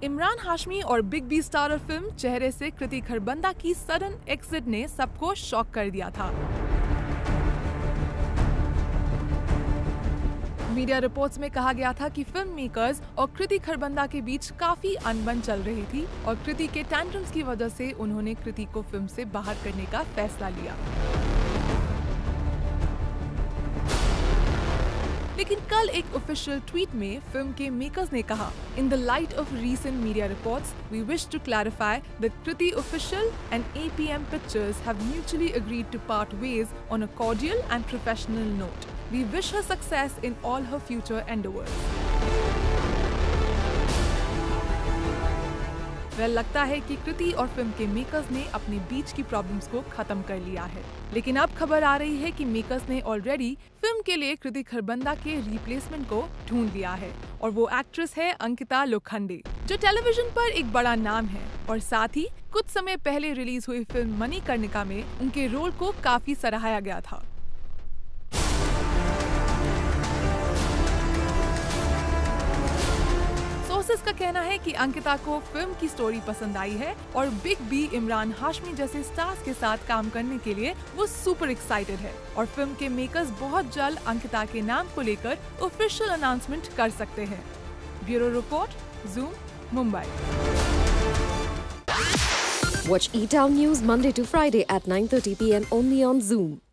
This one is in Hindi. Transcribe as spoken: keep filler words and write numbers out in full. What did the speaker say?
इमरान हाशमी और बिग बी स्टारर फिल्म चेहरे से कृति खरबंदा की सडन एग्जिट ने सबको शॉक कर दिया था। मीडिया रिपोर्ट्स में कहा गया था कि फिल्म मेकर्स और कृति खरबंदा के बीच काफी अनबन चल रही थी और कृति के टैंट्रम्स की वजह से उन्होंने कृति को फिल्म से बाहर करने का फैसला लिया। लेकिन कल एक ऑफिशियल ट्वीट में फिल्म के मेकर्स ने कहा, in the light of recent media reports we wish to clarify that Kriti official and A P M pictures have mutually agreed to part ways on a cordial and professional note. We wish her success in all her future endeavours. Well, लगता है कि कृति और फिल्म के मेकर्स ने अपने बीच की प्रॉब्लम्स को खत्म कर लिया है। लेकिन अब खबर आ रही है कि मेकर्स ने ऑलरेडी फिल्म के लिए कृति खरबंदा के रिप्लेसमेंट को ढूंढ लिया है और वो एक्ट्रेस है अंकिता लोखंडे, जो टेलीविजन पर एक बड़ा नाम है और साथ ही कुछ समय पहले रिलीज हुई फिल्म मणिकर्णिका में उनके रोल को काफी सराहाया गया था। सोर्सेस का कहना है कि अंकिता को फिल्म की स्टोरी पसंद आई है और बिग बी इमरान हाशमी जैसे स्टार्स के साथ काम करने के लिए वो सुपर एक्साइटेड है और फिल्म के मेकर्स बहुत जल्द अंकिता के नाम को लेकर ऑफिशियल अनाउंसमेंट कर सकते हैं। Bureau report, Zoom, Mumbai. Watch E-Town News Monday to Friday at nine thirty p m only on Zoom.